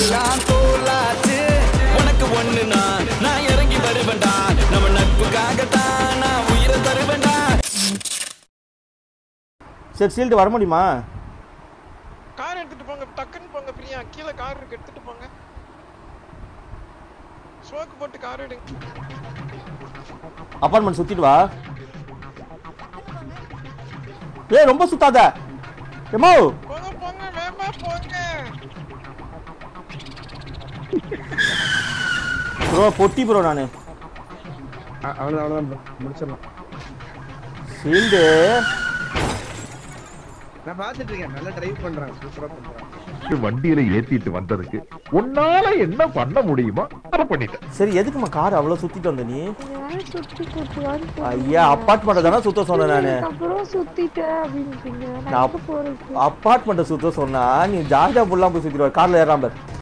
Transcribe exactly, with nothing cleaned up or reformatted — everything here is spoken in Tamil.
எல்லாம் தோலாச்சு உனக்கு ஒண்ணுனா நான் இறங்கி வருவேண்டா நம்ம நட்புக்காகத்தான் நான் உயிரை தருவேண்டா. சரி சீல்டு வர முடியுமா? கார் எடுத்துட்டு போங்க, டக்குன்னு போங்க பிரியா. கீழே கார் இருக்கு, எடுத்துட்டு போங்க. ஸ்மோக் போட்டு கார் எடுங்க. அபார்ட்மெண்ட் சுத்திட்டு வா. ஏய் ரொம்ப சுத்தாத. எமோ போங்க போங்க வேமா போங்க. ப்ரோ பொட்டி ப்ரோ நானு. அவ்வளவுதான் அவ்வளவுதான் முடிச்சிடலாம். சீல்டு நான் பாத்துட்டு இருக்கேன், நல்லா டிரைவ் பண்றான், சூப்பரா பண்றான். வண்டியில ஏத்திட்டு வந்ததுக்கு உன்னால என்ன பண்ண முடியுமோ அதை பண்ணிட்டேன். சரி எதுக்குமா கார் அவ்வளவு சுத்திட்டு வந்த நீ? ஐயா அப்பார்ட்மெண்ட் தானே சுத்த சொன்னேன் நானு. அப்பார்ட்மெண்ட் சுத்த சொன்னா நீ ஜாலியா புல்லாம் போய் சுத்திடுவ. கார்ல ஏறாம